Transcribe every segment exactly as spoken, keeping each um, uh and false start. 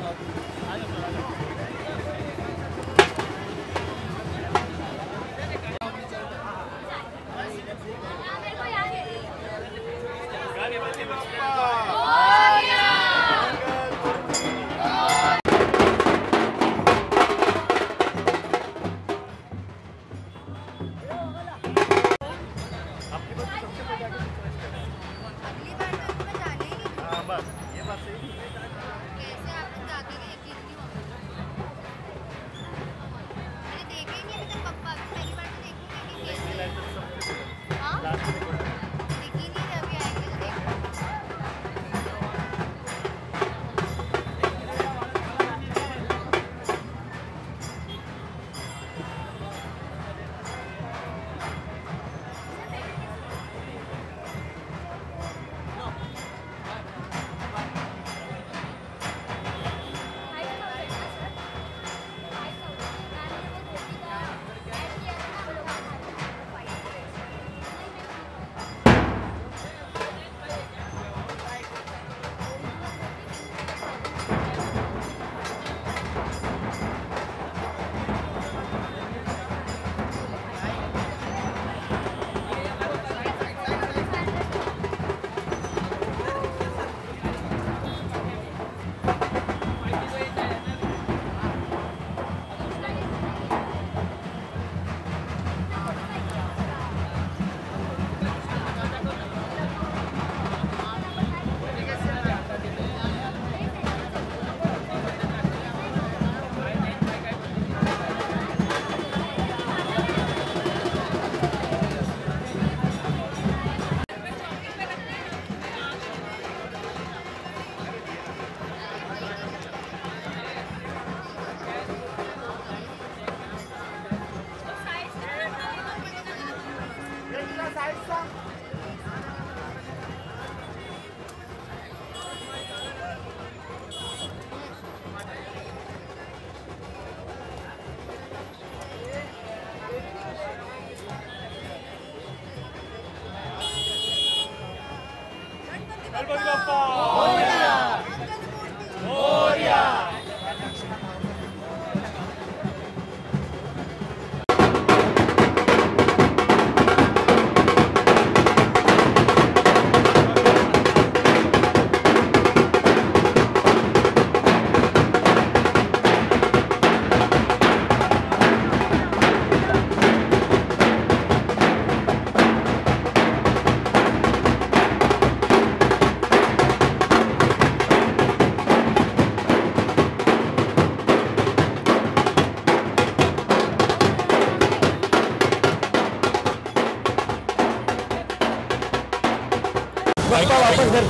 वापस घर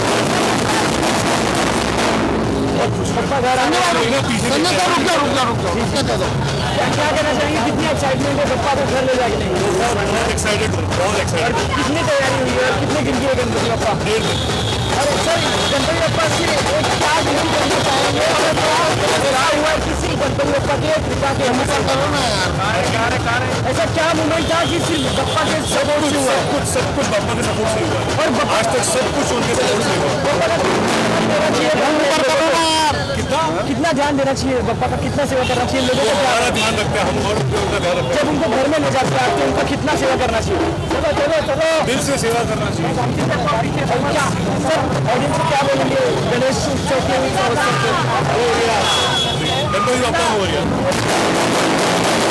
क्या कहना चाहेंगे, कितनी एक्साइटमेंट है गप्पा को घर ले जाके? नहीं एक्साइटेड, बहुत एक्साइटेड। कितनी तैयारी हुई है और कितने दिन की है गणपति बप्पा? डेढ़ दिन। और सर गणपति बप्पा की एक क्या विनती करना चाहेंगे और क्या हुआ किसी गणपति बप्पा के कृपा के हमेशा करो ना यार, ऐसा क्या मोमेंट था कि सिर्फ बप्पा के सपोर्ट से हुआ? कुछ सब कुछ बप्पा के सपोर्ट से हुआ और आज तक सब कुछ उनके सपोर्ट से हुआ। कितना ध्यान देना चाहिए बप्पा का, कितना सेवा करना चाहिए लोगों को? हमारा ध्यान रखते हैं हम और उनका ध्यान रखते हैं। जब उनको घर में ले जाते हैं तो उनका कितना सेवा करना चाहिए? चलो चलो चलो दिल से सेवा करना चाहिए। क्या सर ऑडियंस को क्या बोलेंगे गणेश उत्सव के? गणपति बप्पा हो गया।